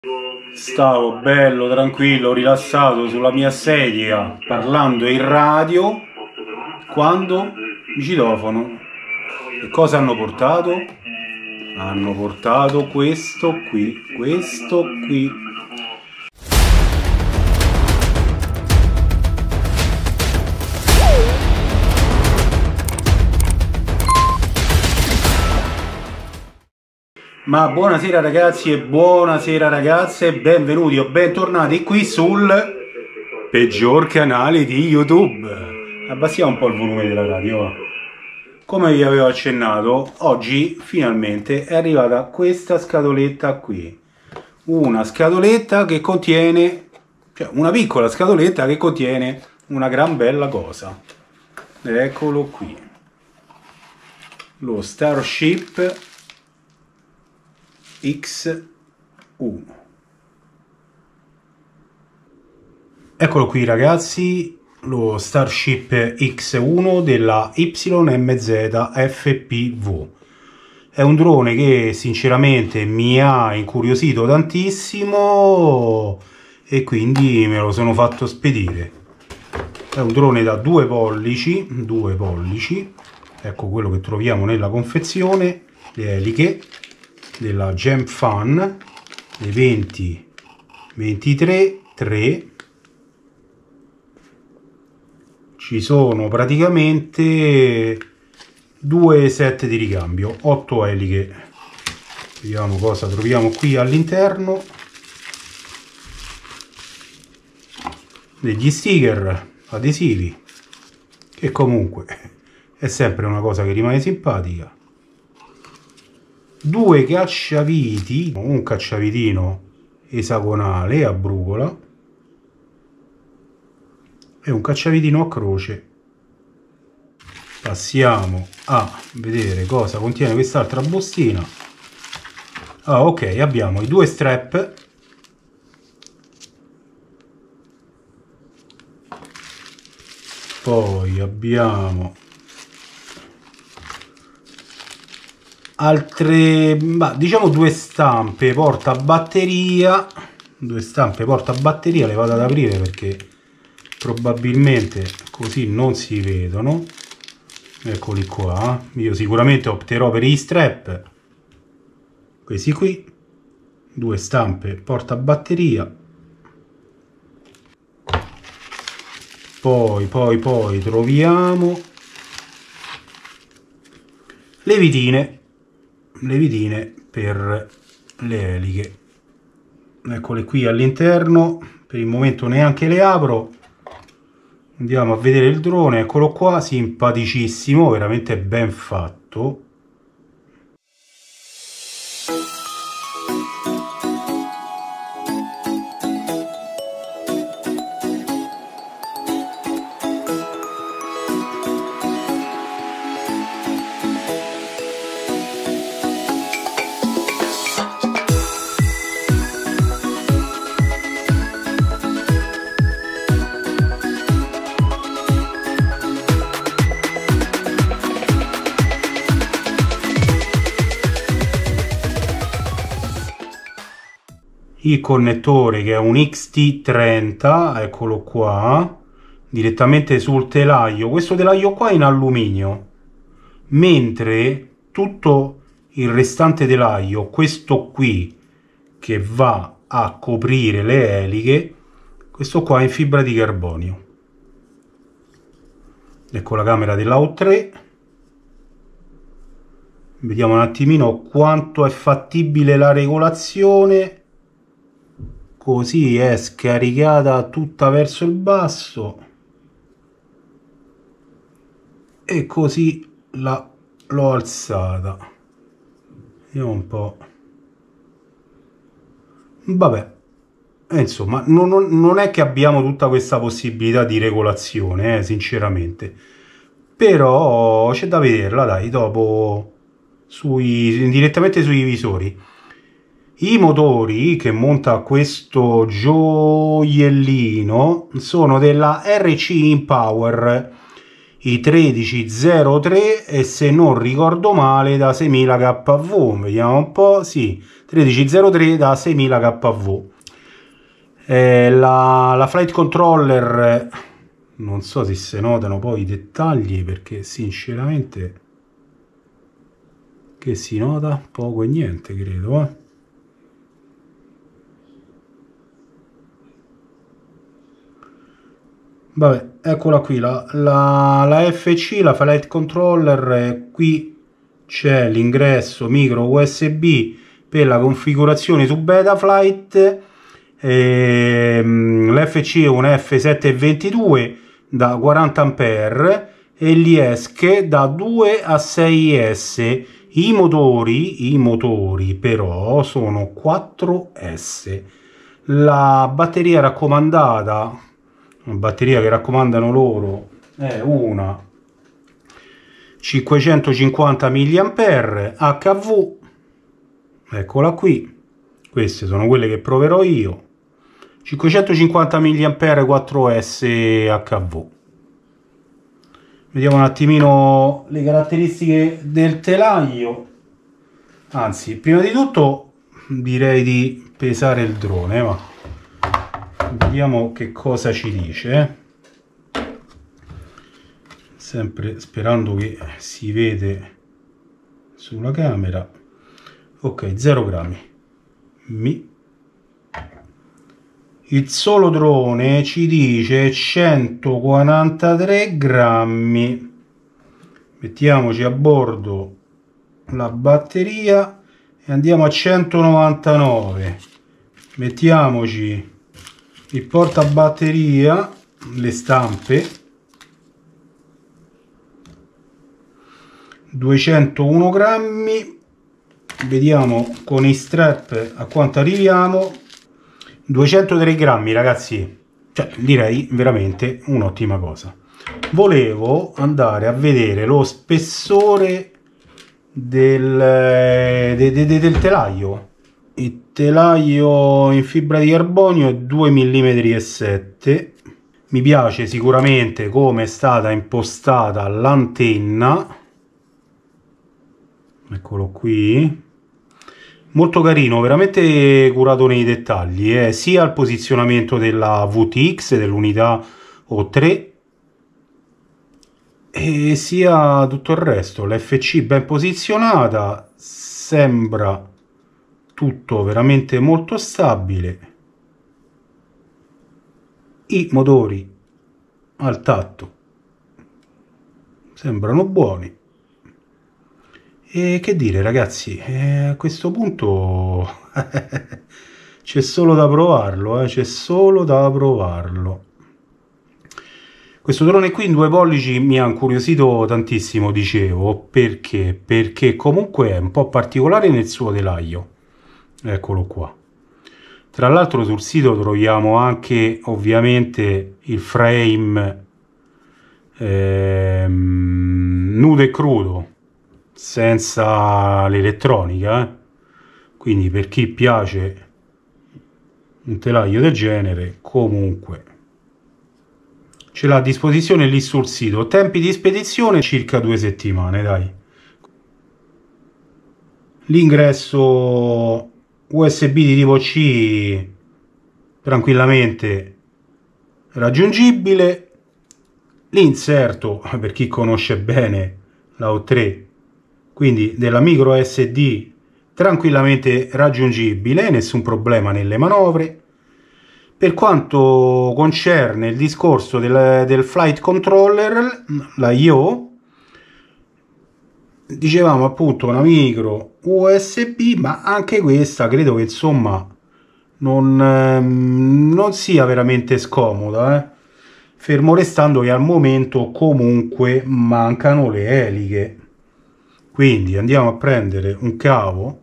Stavo bello, tranquillo, rilassato sulla mia sedia, parlando in radio, quando mi citofono. E cosa hanno portato? Hanno portato questo qui, questo qui. Ma buonasera ragazzi e buonasera ragazze, benvenuti o bentornati qui sul peggior canale di YouTube. Abbassiamo un po' il volume della radio. Come vi avevo accennato, oggi finalmente è arrivata questa scatoletta qui. Una scatoletta che contiene, cioè una piccola scatoletta che contiene una gran bella cosa. Eccolo qui. Lo Starship X1. Eccolo qui ragazzi, lo Starship X1 della YMZ FPV. È un drone che sinceramente mi ha incuriosito tantissimo e quindi me lo sono fatto spedire. È un drone da 2 pollici, ecco quello che troviamo nella confezione, le eliche della Gemfan, le 20 23 3. Ci sono praticamente 2 set di ricambio, 8 eliche. Vediamo cosa troviamo qui all'interno. Degli sticker adesivi, che comunque è sempre una cosa che rimane simpatica. 2 cacciaviti, un cacciavitino esagonale a brugola e un cacciavitino a croce. Passiamo a vedere cosa contiene quest'altra bustina. Ah, ok, abbiamo i 2 strap, poi abbiamo altre, diciamo 2 stampe porta batteria, le vado ad aprire perché probabilmente così non si vedono. Eccoli qua. Io sicuramente opterò per gli strap, questi qui, 2 stampe porta batteria. Poi troviamo le vitine per le eliche. Eccole qui all'interno. Per il momento neanche le apro. Andiamo a vedere il drone. Eccolo qua, simpaticissimo, veramente ben fatto. Il connettore che è un XT30, eccolo qua, direttamente sul telaio. Questo telaio qua è in alluminio, mentre tutto il restante telaio, questo qui che va a coprire le eliche, questo qua è in fibra di carbonio. Ecco la camera della O3. Vediamo un attimino quanto è fattibile la regolazione. Così è scaricata tutta verso il basso e così l'ho alzata. Vediamo un po'. Vabbè, insomma non è che abbiamo tutta questa possibilità di regolazione, sinceramente, però c'è da vederla, dai, dopo direttamente sui visori. I motori che monta questo gioiellino sono della RC Impower i 1303 e se non ricordo male da 6000 kV. Vediamo un po', sì, 1303 da 6000 kV. La flight controller, non so se si notano poi i dettagli, perché sinceramente che si nota poco e niente, credo. Vabbè, eccola qui, la FC, la flight controller. Qui c'è l'ingresso micro USB per la configurazione su Betaflight. L'FC è un F722 da 40 A e gli ESC da 2 a 6S. I motori però sono 4S. La batteria raccomandata, una batteria che raccomandano loro, è una 550 mAh HV. Eccola qui, queste sono quelle che proverò io. 550 mAh 4S HV. Vediamo un attimino le caratteristiche del telaio. Anzi, prima di tutto direi di pesare il drone, ma vediamo che cosa ci dice. Sempre sperando che si vede sulla camera. Ok, 0 grammi. Il solo drone ci dice 143 grammi. Mettiamoci a bordo la batteria e andiamo a 199. Mettiamoci il portabatteria, le stampe, 201 grammi. Vediamo con i strap a quanto arriviamo. 203 grammi, ragazzi, cioè direi veramente un'ottima cosa. Volevo andare a vedere lo spessore del telaio. Il telaio in fibra di carbonio è 2,7 mm. Mi piace sicuramente come è stata impostata l'antenna. Eccolo qui. Molto carino, veramente curato nei dettagli, sia il posizionamento della VTX, dell'unità O3, e sia tutto il resto. L'FC ben posizionata, sembra tutto veramente molto stabile. I motori al tatto sembrano buoni. E che dire, ragazzi, a questo punto c'è solo da provarlo, c'è solo da provarlo. Questo drone qui in 2 pollici mi ha incuriosito tantissimo, dicevo, perché comunque è un po' particolare nel suo telaio. Eccolo qua. Tra l'altro sul sito troviamo anche ovviamente il frame nudo e crudo, senza l'elettronica, quindi per chi piace un telaio del genere comunque ce l'ha a disposizione lì sul sito. Tempi di spedizione circa 2 settimane, dai. L'ingresso USB di tipo C tranquillamente raggiungibile. L'inserto, per chi conosce bene la O3, quindi della micro SD, tranquillamente raggiungibile, nessun problema nelle manovre. Per quanto concerne il discorso del flight controller, la IO, dicevamo appunto una micro USB, ma anche questa credo che insomma non sia veramente scomoda, fermo restando che al momento comunque mancano le eliche. Quindi andiamo a prendere un cavo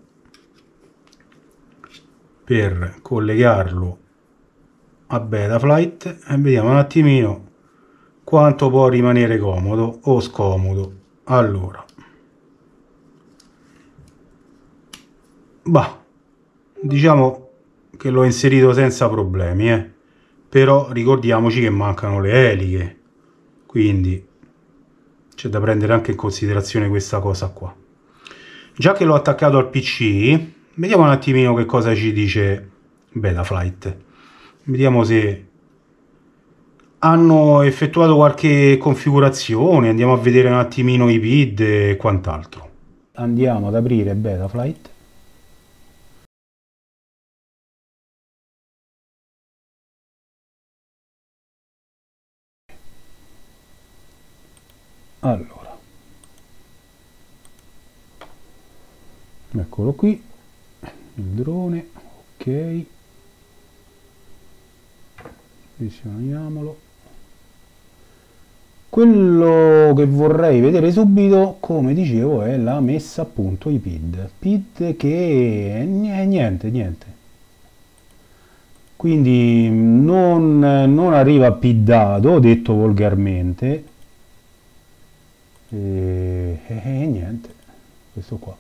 per collegarlo a Betaflight e vediamo un attimino quanto può rimanere comodo o scomodo. Allora, diciamo che l'ho inserito senza problemi, però ricordiamoci che mancano le eliche, quindi c'è da prendere anche in considerazione questa cosa qua. Già che l'ho attaccato al PC, vediamo un attimino che cosa ci dice Betaflight. Vediamo se hanno effettuato qualche configurazione, andiamo a vedere un attimino i PID e quant'altro. Andiamo ad aprire Betaflight. Allora, eccolo qui, il drone, ok, visioniamolo. Quello che vorrei vedere subito, come dicevo, è la messa a punto i PID che niente. Quindi non arriva PIDato, detto volgarmente, e niente, questo qua.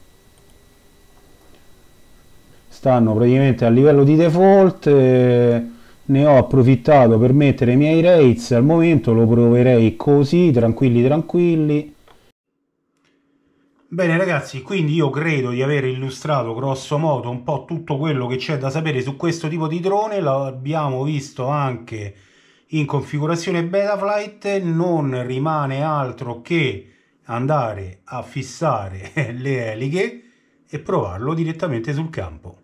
Stanno praticamente a livello di default. Ne ho approfittato per mettere i miei rates, al momento lo proverei così, tranquilli. Bene ragazzi, quindi io credo di aver illustrato grosso modo un po' tutto quello che c'è da sapere su questo tipo di drone, l'abbiamo visto anche in configurazione Betaflight, non rimane altro che andare a fissare le eliche e provarlo direttamente sul campo.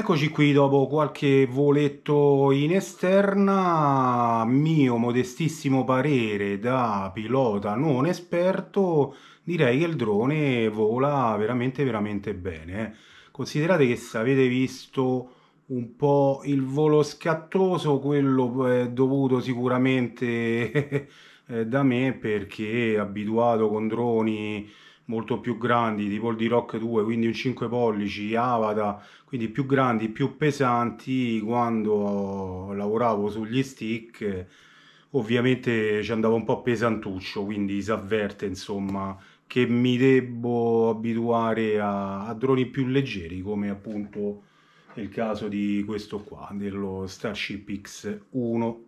Eccoci qui dopo qualche voletto in esterna, a mio modestissimo parere da pilota non esperto, direi che il drone vola veramente veramente bene. Considerate che se avete visto un po' il volo scattoso, quello è dovuto sicuramente da me perché abituato con droni molto più grandi, tipo il D-Rock 2, quindi un 5 pollici, Avata, quindi più grandi, più pesanti, quando lavoravo sugli stick, ovviamente ci andava un po' pesantuccio, quindi si avverte, insomma, che mi debbo abituare a droni più leggeri, come appunto è il caso di questo qua, dello Starship X1.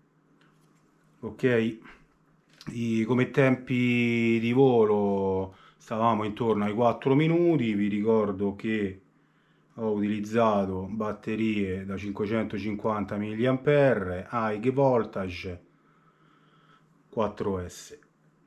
Ok? Come tempi di volo stavamo intorno ai 4 minuti, vi ricordo che ho utilizzato batterie da 550 mAh, high voltage 4S.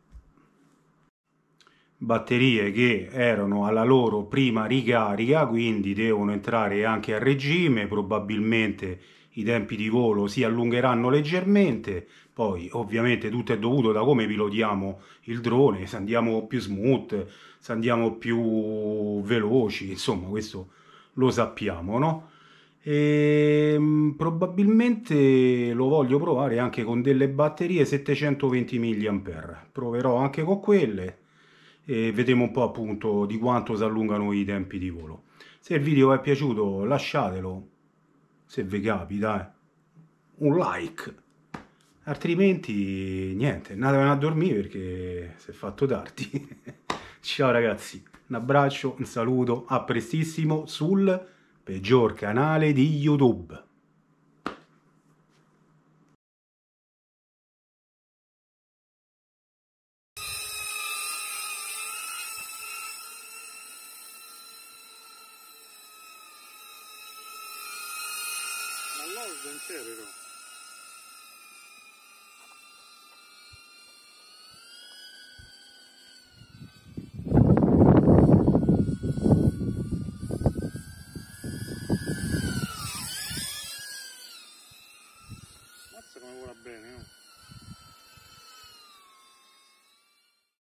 Batterie che erano alla loro prima ricarica, quindi devono entrare anche a regime, probabilmente i tempi di volo si allungheranno leggermente, poi ovviamente tutto è dovuto da come pilotiamo il drone, se andiamo più smooth, se andiamo più veloci, insomma questo lo sappiamo, no? Probabilmente lo voglio provare anche con delle batterie 720 mAh, proverò anche con quelle e vedremo un po' appunto di quanto si allungano i tempi di volo. Se il video vi è piaciuto lasciatelo, se vi capita, un like, altrimenti niente, andatevene a dormire perché si è fatto tardi. Ciao ragazzi, un abbraccio, un saluto, a prestissimo sul peggior canale di YouTube. Ma l'ho sventere,